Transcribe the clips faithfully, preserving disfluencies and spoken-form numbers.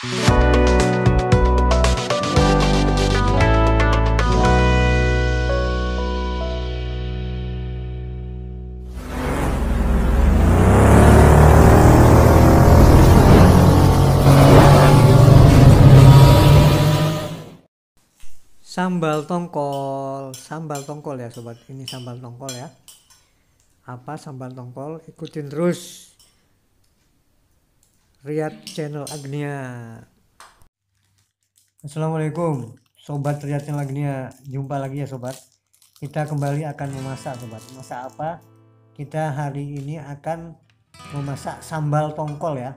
Sambal tongkol, sambal tongkol ya sobat, ini sambal tongkol ya. Apa sambal tongkol? Ikutin terus Riyad Channel Agnia. Assalamualaikum sobat Riyad Channel Agnia, jumpa lagi ya sobat. Kita kembali akan memasak sobat. Masak apa? Kita hari ini akan memasak sambal tongkol ya.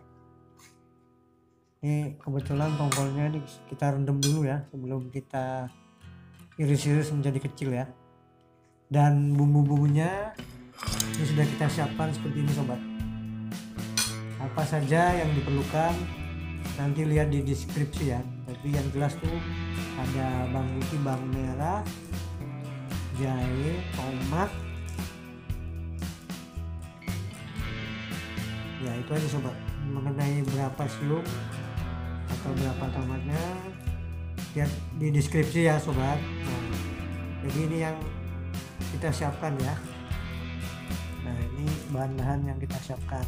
Ini kebetulan tongkolnya ini kita rendam dulu ya sebelum kita iris-iris menjadi kecil ya. Dan bumbu-bumbunya ini sudah kita siapkan seperti ini sobat. Apa saja yang diperlukan nanti lihat di deskripsi ya. Tapi yang jelas tuh ada bawang putih, bawang merah, jahe, tomat. Ya itu aja sobat. Mengenai berapa siung atau berapa tomatnya lihat di deskripsi ya sobat. Nah, jadi ini yang kita siapkan ya. Nah ini bahan-bahan yang kita siapkan,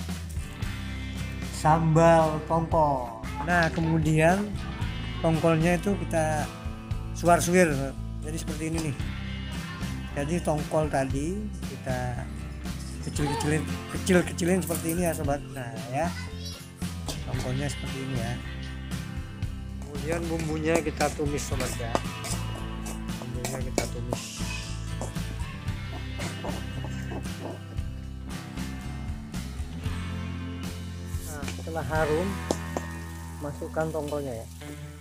sambal tongkol. Nah kemudian tongkolnya itu kita suar-suir jadi seperti ini nih. Jadi tongkol tadi kita kecil-kecilin kecil-kecilin seperti ini ya sobat. Nah ya tongkolnya seperti ini ya. Kemudian bumbunya kita tumis sobat ya. Bumbunya kita tumis. Nah, setelah harum, masukkan tongkolnya ya.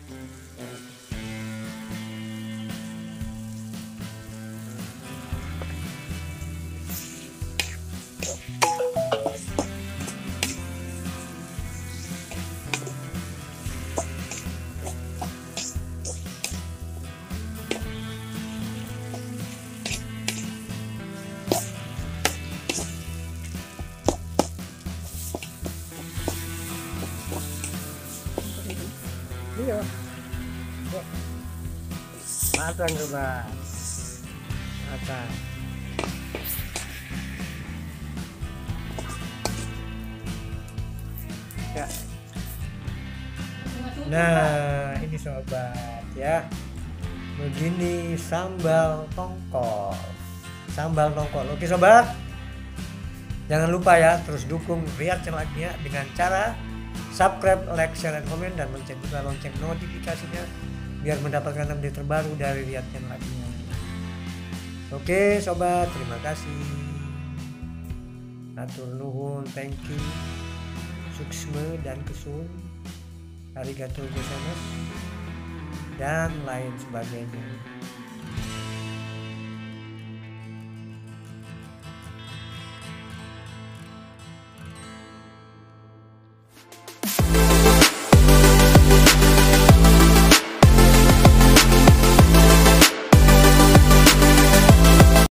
Iya, matang coba, matang. Ya. Nah ini sobat ya, begini sambal tongkol, sambal tongkol. Oke sobat, jangan lupa ya terus dukung Riyad Channel Agnia dengan cara subscribe, like, share, dan komen, dan lonceng juga lonceng notifikasinya biar mendapatkan update terbaru dari Riyad Channel Agnia. Oke sobat, terima kasih. Atur nuhun, thank you, suksme dan kesun, arigatou gozaimasu, dan lain sebagainya.